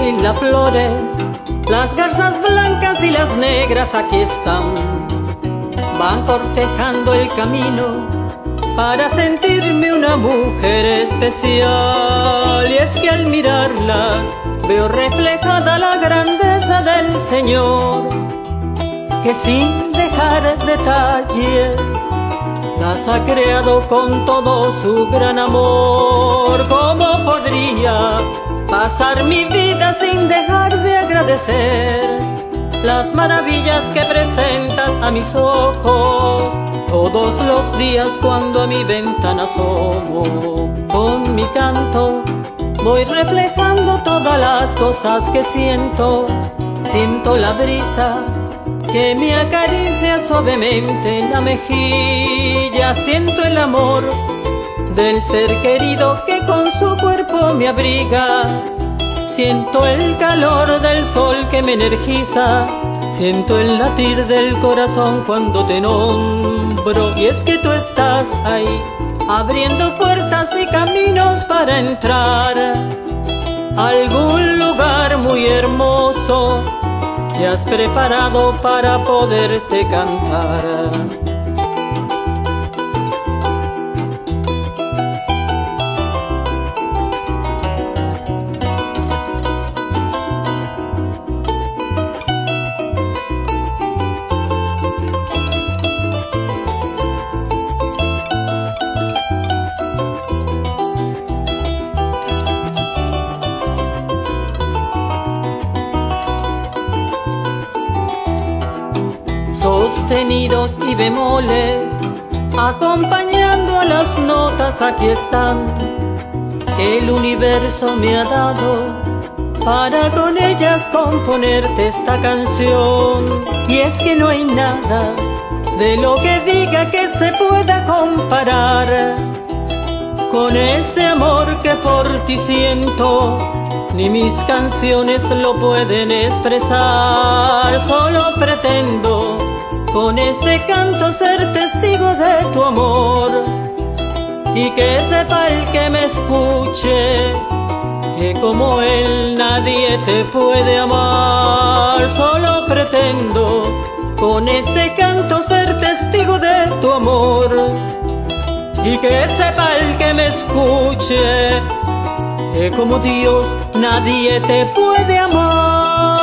y las flores, las garzas blancas y las negras aquí están. Van cortejando el camino para sentirme una mujer especial. Y es que al mirarla veo reflejada la grandeza del Señor, que sin dejar detalles las ha creado con todo su gran amor. ¿Cómo podría pasar mi vida sin dejar de agradecer las maravillas que presentas a mis ojos todos los días cuando a mi ventana asomo? Con mi canto voy reflejando todas las cosas que siento. Siento la brisa que me acaricia suavemente en la mejilla. Siento el amor del ser querido que con su cuerpo me abriga. Siento el calor del sol que me energiza. Siento el latir del corazón cuando te nombro. Y es que tú estás ahí, abriendo puertas y caminos para entrar a algún lugar muy hermoso que has preparado para poderte cantar. Sostenidos y bemoles, acompañando a las notas, aquí están, que el universo me ha dado para con ellas componerte esta canción. Y es que no hay nada de lo que diga que se pueda comparar con este amor que por ti siento. Ni mis canciones lo pueden expresar. Solo pretendo con este canto ser testigo de tu amor, y que sepa el que me escuche que como él nadie te puede amar. Solo pretendo con este canto ser testigo de tu amor, y que sepa el que me escuche que como Dios nadie te puede amar.